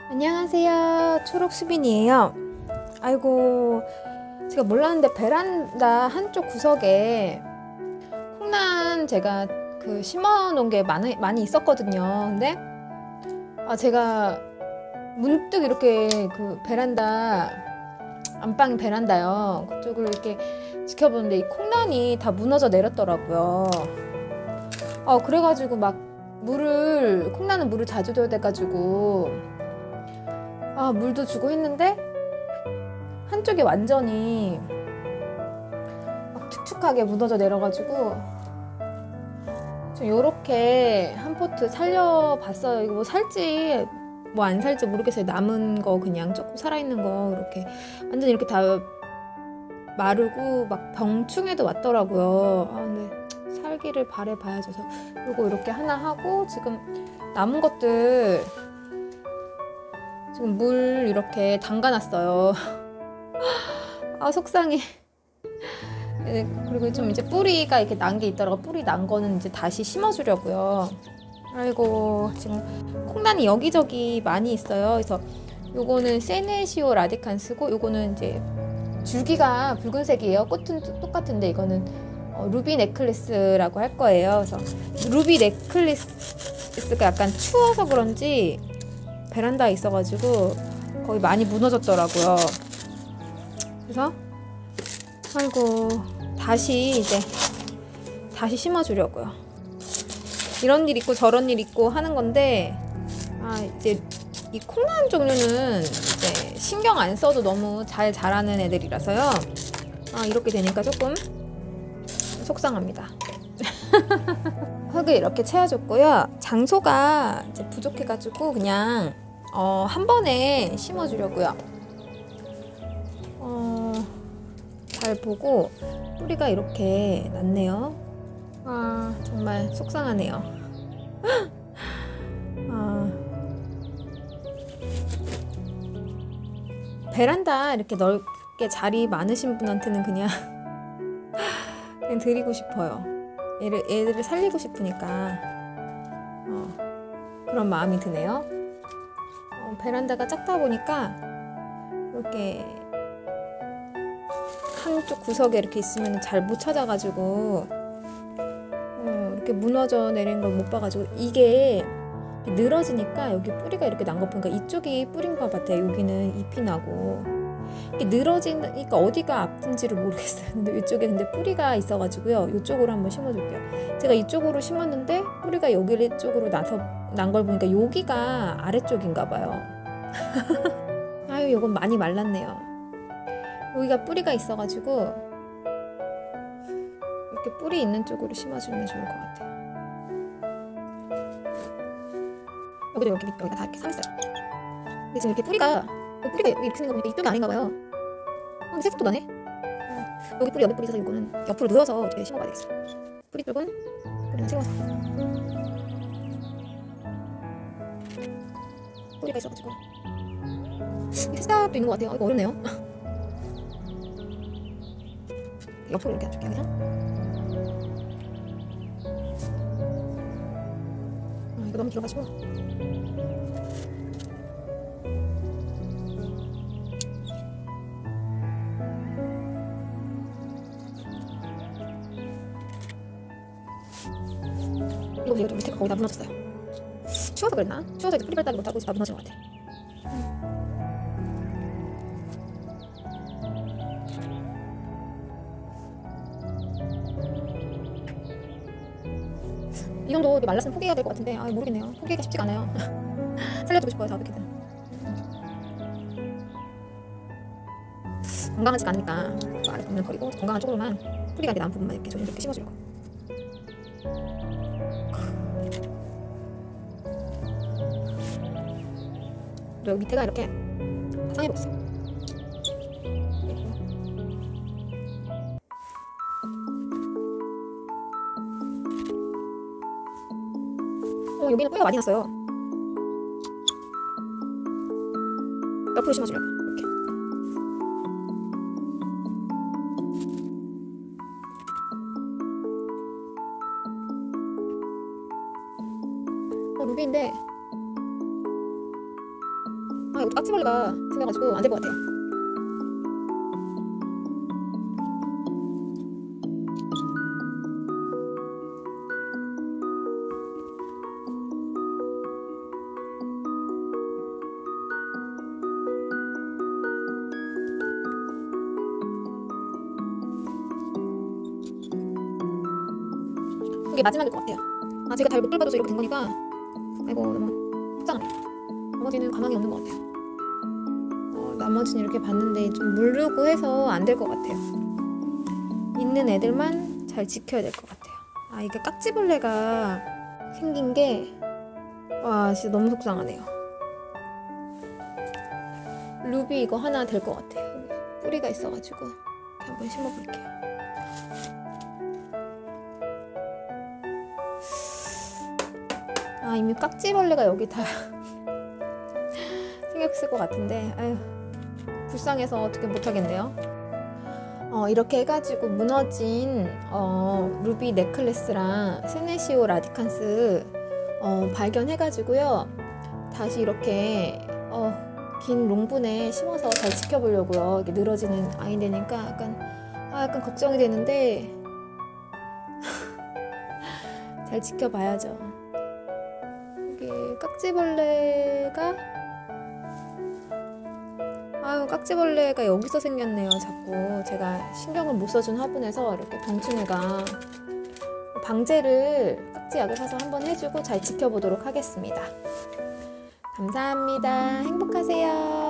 안녕하세요. 초록수빈이에요. 아이고, 제가 몰랐는데 베란다 한쪽 구석에 콩란 제가 심어 놓은 게 많이 있었거든요. 근데 제가 문득 이렇게 베란다, 안방 베란다요. 그쪽을 이렇게 지켜보는데 이 콩란이 다 무너져 내렸더라고요. 그래가지고 막 콩란은 물을 자주 줘야 돼가지고 물도 주고 했는데 한쪽이 완전히 막 축축하게 무너져 내려가지고 좀 요렇게 한 포트 살려봤어요. 이거 뭐 살지 뭐 안 살지 모르겠어요. 남은 거 그냥 조금 살아있는 거 이렇게 완전 이렇게 다 마르고 막 병충해도 왔더라고요. 근데 살기를 바라봐야죠. 그래서 요거 이렇게 하나 하고 지금 남은 것들 지금 물 이렇게 담가놨어요. 속상해. 그리고 좀 이제 뿌리가 이렇게 난 게 있더라고. 뿌리 난 거는 이제 다시 심어주려고요. 아이고, 지금 콩란이 여기저기 많이 있어요. 그래서 요거는 세네시오 라디칸스고, 요거는 이제 줄기가 붉은색이에요. 꽃은 똑같은데 이거는 루비 넥클리스라고 할 거예요. 그래서 루비 넥클리스가 약간 추워서 그런지 베란다에 있어가지고 거의 많이 무너졌더라고요. 그래서 아이고 다시 심어주려고요. 이런 일 있고 저런 일 있고 하는 건데 이제 이 콩란 종류는 이제 신경 안 써도 너무 잘 자라는 애들이라서요. 이렇게 되니까 조금 속상합니다. 흙을 이렇게 채워줬고요. 장소가 이제 부족해가지고 그냥 한 번에 심어주려고요. 잘 보고 뿌리가 이렇게 났네요. 정말 속상하네요. 베란다 이렇게 넓게 자리 많으신 분한테는 그냥 드리고 싶어요. 애들을 살리고 싶으니까 그런 마음이 드네요. 베란다가 작다 보니까 이렇게 한쪽 구석에 이렇게 있으면 잘 못 찾아가지고 이렇게 무너져 내린 걸 못 봐가지고 이게 늘어지니까 여기 뿌리가 이렇게 난 거 보니까 이쪽이 뿌린 것 같아요. 여기는 잎이 나고 이게 늘어지니까 어디가 아픈지를 모르겠어요. 근데 이쪽에 근데 뿌리가 있어가지고요. 이쪽으로 한번 심어줄게요. 제가 이쪽으로 심었는데 뿌리가 여기 쪽으로 난 걸 보니까 여기가 아래쪽인가 봐요. 요건 많이 말랐네요. 여기가 뿌리가 있어가지고 이렇게 뿌리 있는 쪽으로 심어주면 좋을 것 같아요. 여기다 다 이렇게 상했어요. 근데 지금 이렇게 뿌리가 이렇게 생긴 거 보니까 이쪽이 아닌가 봐요. 근데 색소도 나네. 여기 뿌리 있어서 이거는 옆으로 누워서 이렇게 심어봐야 되겠어. 뿌리 쪽은 뿌리는 세워서 뿌리가 있어가지고 새싹도 있는 것 같아요. 이거 어렵네요. 옆으로 이렇게 해줄게요. 그냥 이거 너무 길어가지고 이거 좀 밑에가 거의 다 무너졌어요. 추워서 그랬나? 추워서 이제 뿌리 발달을 못하고 다 무너진 것 같아. 이 정도 말랐으면 포기해야 될 것 같은데 모르겠네요. 포기하기가 쉽지가 않아요. 살려주고 싶어요. 어떻게든 건강하지가 않으니까 아래 부분은 버리고 건강한 쪽으로만 뿌리가 이렇게 난 부분만 이렇게 조금 이렇게 심어주려고. 그리고 밑에가 이렇게 다 상해버렸어요. 여기는 뿌리가 많이 났어요. 옆으로 심어주려고 이렇게. 루비인데 이거 깍지벌레가 생겨가지고 안 될 것 같아요. 이게 마지막일 것 같아요. 아, 제가 잘 못 돌봐줘서 이렇게 된 거니까 아이고 너무 속상하네요. 나머지는 가망이 없는 것 같아요. 나머지는 이렇게 봤는데 좀 물르고 해서 안 될 것 같아요. 있는 애들만 잘 지켜야 될 것 같아요. 아, 이게 깍지벌레가 생긴 게 와, 진짜 너무 속상하네요. 루비 이거 하나 될 것 같아요. 뿌리가 있어가지고 한번 심어볼게요. 아, 이미 깍지벌레가 여기 다 생겼을 것 같은데 아유, 불쌍해서 어떻게 못하겠네요. 이렇게 해가지고 무너진 루비 넥클래스랑 세네시오 라디칸스 발견해가지고요. 다시 이렇게 긴 롱분에 심어서 잘 지켜보려고요. 이게 늘어지는 아이들이니까 약간 걱정이 되는데 잘 지켜봐야죠. 이게 깍지벌레가 여기서 생겼네요. 자꾸 제가 신경을 못 써준 화분에서 이렇게 덩충이가 방제를 깍지약을 사서 한번 해주고 잘 지켜보도록 하겠습니다. 감사합니다. 행복하세요.